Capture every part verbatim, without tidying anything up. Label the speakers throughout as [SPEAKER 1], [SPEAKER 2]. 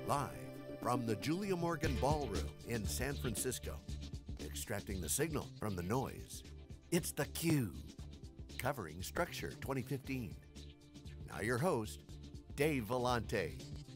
[SPEAKER 1] Live from the Julia Morgan Ballroom in San Francisco, extracting the signal from the noise, it's theCUBE, covering Structure twenty fifteen. Now your host, Dave Vellante.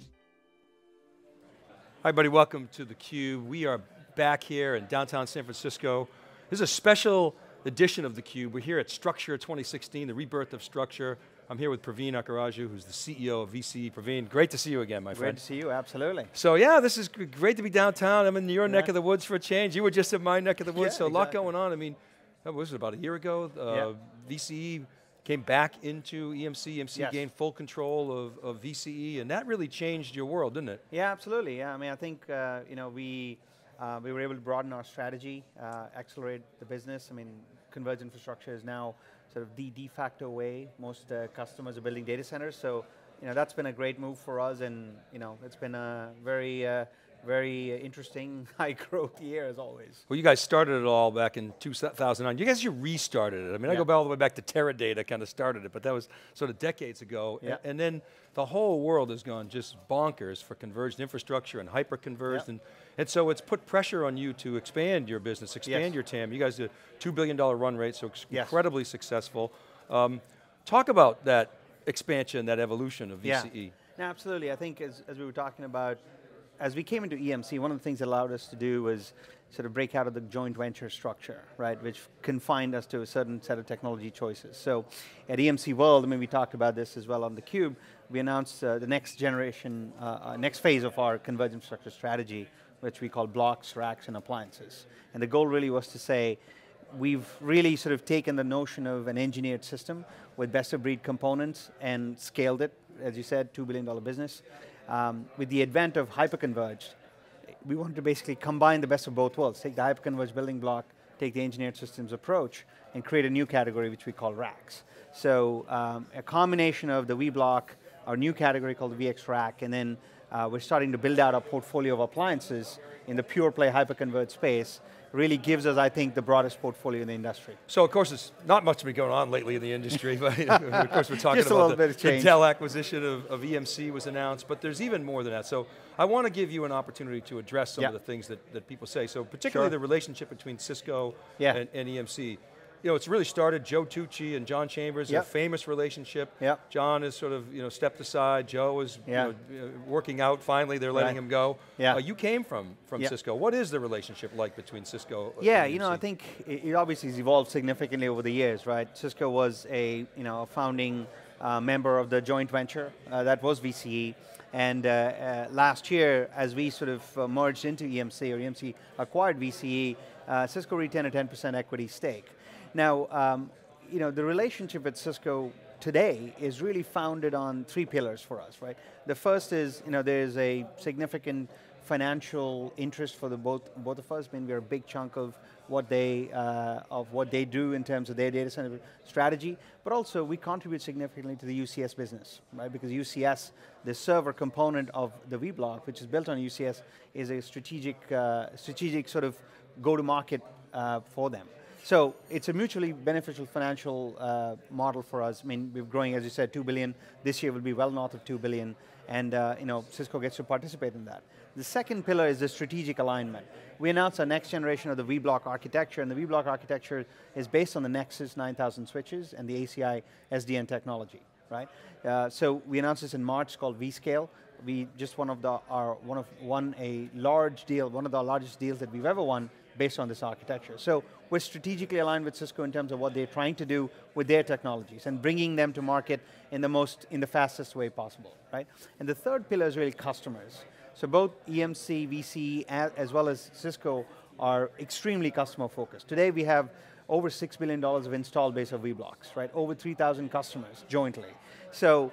[SPEAKER 2] Hi everybody, welcome to theCUBE. We are back here in downtown San Francisco. This is a special edition of theCUBE. We're here at Structure twenty sixteen, the rebirth of Structure. I'm here with Praveen Akkaraju, who's the C E O of V C E. Praveen, great to see you again, my friend.
[SPEAKER 3] Great to see you, absolutely.
[SPEAKER 2] So yeah, this is great to be downtown. I'm in your yeah. neck of the woods for a change. You were just in my neck of the woods,
[SPEAKER 3] yeah,
[SPEAKER 2] so a
[SPEAKER 3] exactly.
[SPEAKER 2] lot going on. I mean, what was it, about a year ago? Uh,
[SPEAKER 3] yeah.
[SPEAKER 2] V C E came back into E M C. E M C
[SPEAKER 3] yes.
[SPEAKER 2] gained full control of, of V C E, and that really changed your world, didn't it?
[SPEAKER 3] Yeah, absolutely. Yeah, I mean, I think uh, you know we uh, we were able to broaden our strategy, uh, accelerate the business. I mean, converged infrastructure is now sort of the de facto way most uh, customers are building data centers. So, you know, that's been a great move for us, and you know, it's been a very, uh, very interesting high growth year as always.
[SPEAKER 2] Well, you guys started it all back in two thousand nine. You guys, you restarted it. I mean,
[SPEAKER 3] yeah.
[SPEAKER 2] I go all the way back to Teradata, kind of started it, but that was sort of decades ago.
[SPEAKER 3] Yeah.
[SPEAKER 2] And, and then the whole world has gone just bonkers for converged infrastructure and hyper-converged,
[SPEAKER 3] yeah.
[SPEAKER 2] and, and so it's put pressure on you to expand your business, expand
[SPEAKER 3] yes.
[SPEAKER 2] your T A M. You guys did a two billion dollar run rate, so
[SPEAKER 3] yes.
[SPEAKER 2] incredibly successful. Um, talk about that expansion, that evolution of V C E.
[SPEAKER 3] Yeah. No, absolutely. I think as, as we were talking about, as we came into E M C, one of the things that allowed us to do was sort of break out of the joint venture structure, right, which confined us to a certain set of technology choices. So at E M C World, I mean, we talked about this as well on theCUBE, we announced uh, the next generation, uh, uh, next phase of our converged infrastructure strategy, which we call blocks, racks, and appliances. And the goal really was to say, we've really sort of taken the notion of an engineered system with best of breed components and scaled it, as you said, two billion dollar business. Um, with the advent of hyperconverged, we wanted to basically combine the best of both worlds, take the hyperconverged building block, take the engineered systems approach, and create a new category which we call racks. So um, a combination of the vBlock, our new category called the V X Rack, and then uh, we're starting to build out a portfolio of appliances in the pure play hyperconverged space, really gives us, I think, the broadest portfolio in the industry.
[SPEAKER 2] So of course, it's not much been going on lately in the industry, but of course we're talking
[SPEAKER 3] Just a
[SPEAKER 2] about
[SPEAKER 3] little
[SPEAKER 2] the,
[SPEAKER 3] bit of
[SPEAKER 2] the
[SPEAKER 3] change.
[SPEAKER 2] Dell acquisition of, of E M C was announced, but there's even more than that. So I want to give you an opportunity to address some
[SPEAKER 3] yep.
[SPEAKER 2] of the things that, that people say. So particularly
[SPEAKER 3] sure.
[SPEAKER 2] the relationship between Cisco
[SPEAKER 3] yeah.
[SPEAKER 2] and, and E M C. You know, it's really started, Joe Tucci and John Chambers,
[SPEAKER 3] yep.
[SPEAKER 2] a famous relationship.
[SPEAKER 3] Yep.
[SPEAKER 2] John has sort of, you know, stepped aside. Joe is
[SPEAKER 3] yeah.
[SPEAKER 2] you know, working out, finally they're letting
[SPEAKER 3] right.
[SPEAKER 2] him go.
[SPEAKER 3] Yeah.
[SPEAKER 2] Uh, you came from, from
[SPEAKER 3] yep.
[SPEAKER 2] Cisco. What is the relationship like between Cisco
[SPEAKER 3] Yeah,
[SPEAKER 2] and
[SPEAKER 3] you know,
[SPEAKER 2] E M C?
[SPEAKER 3] I think it, it obviously has evolved significantly over the years, right? Cisco was a, you know, a founding uh, member of the joint venture, uh, that was V C E. And uh, uh, last year, as we sort of uh, merged into E M C, or E M C acquired V C E, uh, Cisco retained a ten percent equity stake. Now, um, you know, the relationship with Cisco today is really founded on three pillars for us, right? The first is, you know, there's a significant financial interest for the both both of us. I mean, we're a big chunk of what they uh, of what they do in terms of their data center strategy, but also we contribute significantly to the U C S business, right? Because U C S, the server component of the vBlock, which is built on U C S, is a strategic uh, strategic sort of go-to-market uh, for them. So it's a mutually beneficial financial uh, model for us. I mean, we're growing, as you said, two billion. This year will be well north of two billion, and uh, you know, Cisco gets to participate in that. The second pillar is the strategic alignment. We announced our next generation of the vBlock architecture, and the vBlock architecture is based on the Nexus nine thousand switches and the A C I S D N technology, right? Uh, so we announced this in March, it's called vScale. We just one of the our one of won a large deal, one of the largest deals that we've ever won, based on this architecture. So we're strategically aligned with Cisco in terms of what they're trying to do with their technologies and bringing them to market in the most, in the fastest way possible, right? And the third pillar is really customers. So both E M C, V C E, as well as Cisco are extremely customer focused. Today we have over six billion dollars of installed base of vBlocks, right? Over three thousand customers jointly. So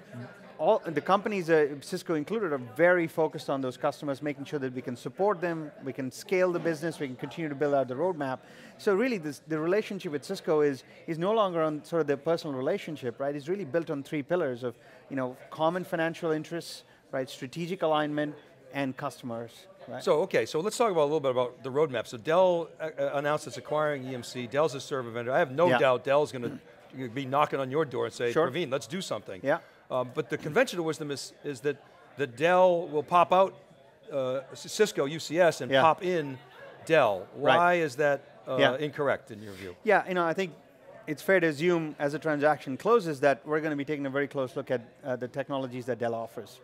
[SPEAKER 3] all the companies, uh, Cisco included, are very focused on those customers, making sure that we can support them, we can scale the business, we can continue to build out the roadmap. So really, this, the relationship with Cisco is, is no longer on sort of the personal relationship, right? It's really built on three pillars of, you know, common financial interests, right? Strategic alignment, and customers. Right?
[SPEAKER 2] So, okay, so let's talk about a little bit about the roadmap. So Dell uh, announced it's acquiring E M C. Dell's a server vendor. I have no
[SPEAKER 3] yeah.
[SPEAKER 2] doubt Dell's going to be knocking on your door and say,
[SPEAKER 3] sure.
[SPEAKER 2] Praveen, let's do something.
[SPEAKER 3] Yeah.
[SPEAKER 2] Um, but the conventional wisdom is, is that the Dell will pop out uh, Cisco U C S and
[SPEAKER 3] yeah.
[SPEAKER 2] pop in Dell. Why
[SPEAKER 3] right.
[SPEAKER 2] is that uh,
[SPEAKER 3] yeah.
[SPEAKER 2] incorrect in your view?
[SPEAKER 3] Yeah, you know, I think it's fair to assume as the transaction closes that we're going to be taking a very close look at uh, the technologies that Dell offers.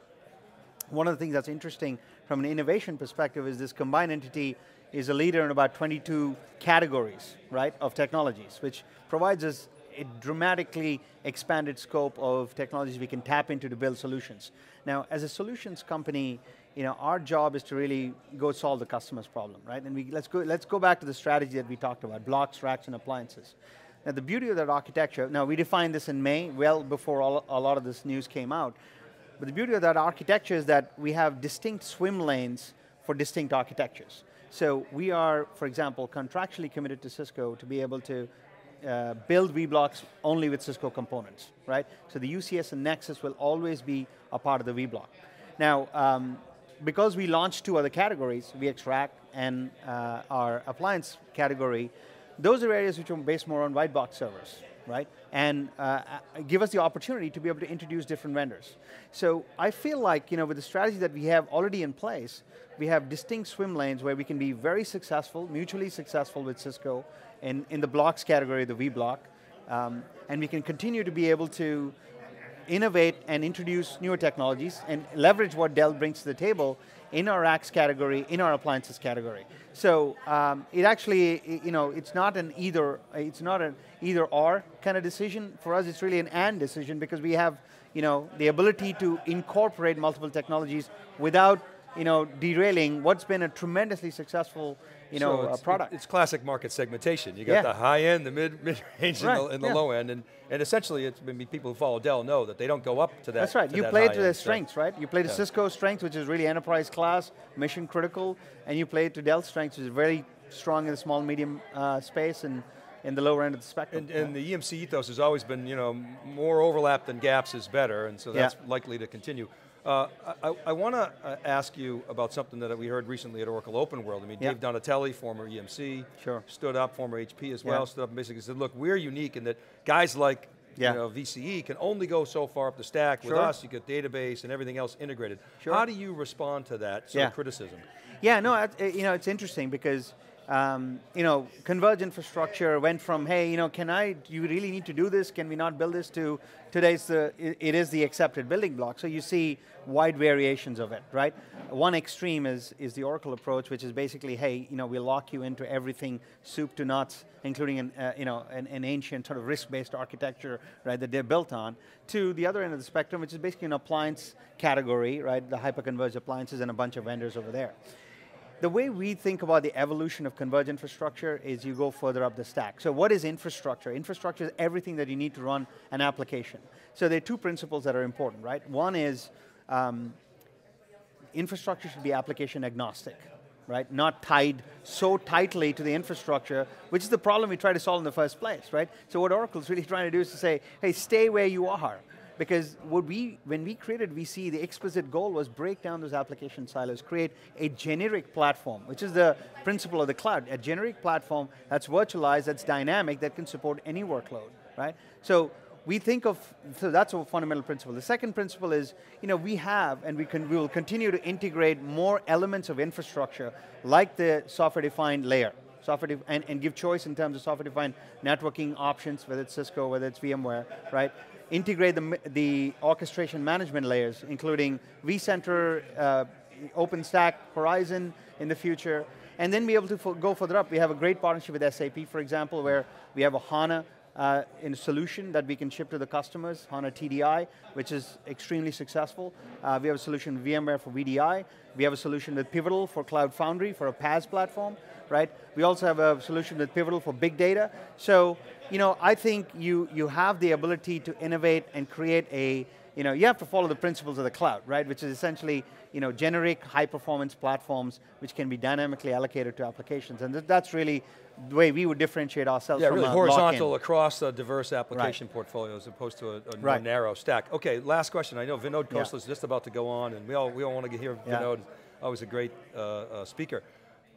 [SPEAKER 3] One of the things that's interesting from an innovation perspective is this combined entity is a leader in about twenty-two categories, right, of technologies, which provides us a dramatically expanded scope of technologies we can tap into to build solutions. Now, as a solutions company, you know, our job is to really go solve the customer's problem, right? And we, let's, go, let's go back to the strategy that we talked about, blocks, racks, and appliances. Now, the beauty of that architecture, now we defined this in May, well before all, a lot of this news came out, but the beauty of that architecture is that we have distinct swim lanes for distinct architectures. So we are, for example, contractually committed to Cisco to be able to uh, build vBlocks only with Cisco components, right? So the U C S and Nexus will always be a part of the vBlock. Now, um, because we launched two other categories, V X Rack and uh, our appliance category, those are areas which are based more on white box servers, right? And uh, give us the opportunity to be able to introduce different vendors. So I feel like, you know, with the strategy that we have already in place, we have distinct swim lanes where we can be very successful, mutually successful with Cisco in, in the blocks category, the vBlock, um, and we can continue to be able to innovate and introduce newer technologies and leverage what Dell brings to the table in our racks category, in our appliances category. So um, it actually, you know, it's not an either, it's not an either or kind of decision. For us, it's really an and decision because we have, you know, the ability to incorporate multiple technologies without, you know, derailing what's been a tremendously successful, you know,
[SPEAKER 2] so
[SPEAKER 3] uh,
[SPEAKER 2] it's,
[SPEAKER 3] product.
[SPEAKER 2] It's classic market segmentation. You got
[SPEAKER 3] yeah.
[SPEAKER 2] the high end, the mid mid range,
[SPEAKER 3] right.
[SPEAKER 2] and the, and the
[SPEAKER 3] yeah.
[SPEAKER 2] low end, and and essentially, it's I mean, people who follow Dell know that they don't go up to that.
[SPEAKER 3] That's right.
[SPEAKER 2] To
[SPEAKER 3] you
[SPEAKER 2] that
[SPEAKER 3] play to
[SPEAKER 2] high
[SPEAKER 3] their
[SPEAKER 2] end,
[SPEAKER 3] strengths,
[SPEAKER 2] so.
[SPEAKER 3] right? You play to
[SPEAKER 2] yeah.
[SPEAKER 3] Cisco's strength, which is really enterprise class, mission critical, and you play to Dell's strengths, which is very strong in the small medium uh, space and in the lower end of the spectrum.
[SPEAKER 2] And, and the E M C ethos has always been, you know, more overlap than gaps is better, and so that's
[SPEAKER 3] yeah.
[SPEAKER 2] likely to continue. Uh, I, I want to uh, ask you about something that we heard recently at Oracle Open World. I mean,
[SPEAKER 3] yeah.
[SPEAKER 2] Dave Donatelli, former E M C,
[SPEAKER 3] sure.
[SPEAKER 2] stood up, former H P as well,
[SPEAKER 3] yeah.
[SPEAKER 2] stood up and basically said, look, we're unique in that guys like
[SPEAKER 3] yeah.
[SPEAKER 2] you know, V C E can only go so far up the stack.
[SPEAKER 3] Sure.
[SPEAKER 2] With us, you get database and everything else integrated.
[SPEAKER 3] Sure.
[SPEAKER 2] How do you respond to that sort
[SPEAKER 3] yeah.
[SPEAKER 2] of criticism?
[SPEAKER 3] Yeah, no, you know, it's interesting because Um, you know, converged infrastructure went from, hey, you know, can I, do you really need to do this? Can we not build this to, today's the, it, it is the accepted building block. So you see wide variations of it, right? One extreme is, is the Oracle approach, which is basically, hey, you know, we'll lock you into everything soup to nuts, including an, uh, you know, an, an ancient sort of risk-based architecture, right, that they're built on, to the other end of the spectrum, which is basically an appliance category, right, the hyper-converged appliances and a bunch of vendors over there. The way we think about the evolution of converged infrastructure is you go further up the stack. So what is infrastructure? Infrastructure is everything that you need to run an application. So there are two principles that are important, right? One is um, infrastructure should be application agnostic, right? Not tied so tightly to the infrastructure, which is the problem we try to solve in the first place, right? So what Oracle's really trying to do is to say, hey, stay where you are. Because what we, when we created V C E, the explicit goal was break down those application silos, create a generic platform, which is the principle of the cloud, a generic platform that's virtualized, that's dynamic, that can support any workload, right? So we think of, so that's a fundamental principle. The second principle is, you know, we have, and we, can, we will continue to integrate more elements of infrastructure, like the software-defined layer, software and, and give choice in terms of software-defined networking options, whether it's Cisco, whether it's VMware, right? Integrate the, the orchestration management layers, including vCenter, uh, OpenStack, Horizon in the future, and then be able to go further up. We have a great partnership with S A P, for example, where we have a HANA uh, in a solution that we can ship to the customers, HANA T D I, which is extremely successful. Uh, we have a solution with VMware for V D I. We have a solution with Pivotal for Cloud Foundry for a PaaS platform, right? We also have a solution with Pivotal for big data. So, you know, I think you, you have the ability to innovate and create a, you know, you have to follow the principles of the cloud, right? Which is essentially, you know, generic high performance platforms which can be dynamically allocated to applications. And th that's really the way we would differentiate ourselves
[SPEAKER 2] yeah,
[SPEAKER 3] from
[SPEAKER 2] really
[SPEAKER 3] a
[SPEAKER 2] horizontal across a diverse application
[SPEAKER 3] right.
[SPEAKER 2] portfolio as opposed to a, a more
[SPEAKER 3] right.
[SPEAKER 2] narrow stack. Okay, last question. I know Vinod Khosla
[SPEAKER 3] yeah.
[SPEAKER 2] is just about to go on, and we all, we all want to hear
[SPEAKER 3] yeah.
[SPEAKER 2] Vinod, always a great uh, uh, speaker.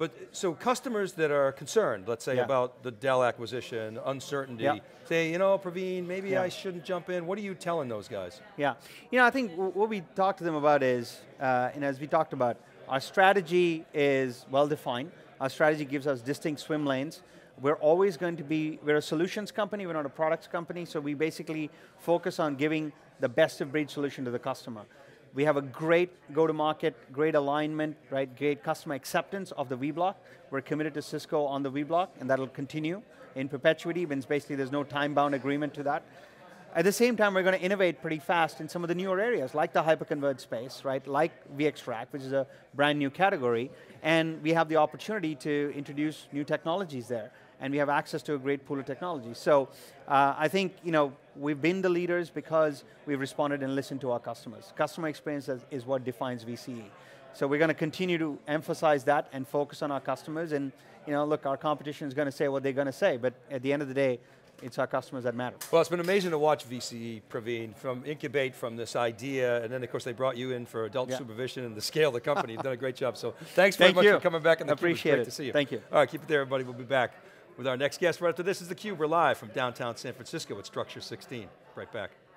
[SPEAKER 2] But so customers that are concerned, let's say
[SPEAKER 3] Yeah.
[SPEAKER 2] about the Dell acquisition, uncertainty,
[SPEAKER 3] Yeah.
[SPEAKER 2] say, you know, Praveen, maybe
[SPEAKER 3] Yeah.
[SPEAKER 2] I shouldn't jump in. What are you telling those guys?
[SPEAKER 3] Yeah, you know, I think w what we talk to them about is, uh, and as we talked about, our strategy is well defined. Our strategy gives us distinct swim lanes. We're always going to be, we're a solutions company, we're not a products company, so we basically focus on giving the best of breed solution to the customer. We have a great go-to-market, great alignment, right? Great customer acceptance of the vBlock. We're committed to Cisco on the vBlock, and that'll continue in perpetuity, means basically there's no time-bound agreement to that. At the same time, we're going to innovate pretty fast in some of the newer areas, like the hyperconverged space, right? Like vExtract, which is a brand new category, and we have the opportunity to introduce new technologies there, and we have access to a great pool of technology. So uh, I think, you know, we've been the leaders because we've responded and listened to our customers. Customer experience is, is what defines V C E. So we're going to continue to emphasize that and focus on our customers, and, you know, look, our competition is going to say what they're going to say, but at the end of the day, it's our customers that matter.
[SPEAKER 2] Well, it's been amazing to watch V C E, Praveen, from incubate from this idea, and then of course they brought you in for adult
[SPEAKER 3] yeah.
[SPEAKER 2] supervision and the scale of the company. You've done a great job. So thanks very
[SPEAKER 3] Thank
[SPEAKER 2] much
[SPEAKER 3] you.
[SPEAKER 2] for coming back. And the
[SPEAKER 3] Appreciate
[SPEAKER 2] Great
[SPEAKER 3] it.
[SPEAKER 2] to see you.
[SPEAKER 3] Thank you.
[SPEAKER 2] All right, keep it there, everybody. We'll be back with our next guest right after this. Is theCUBE. We're live from downtown San Francisco at Structure sixteen. Right back.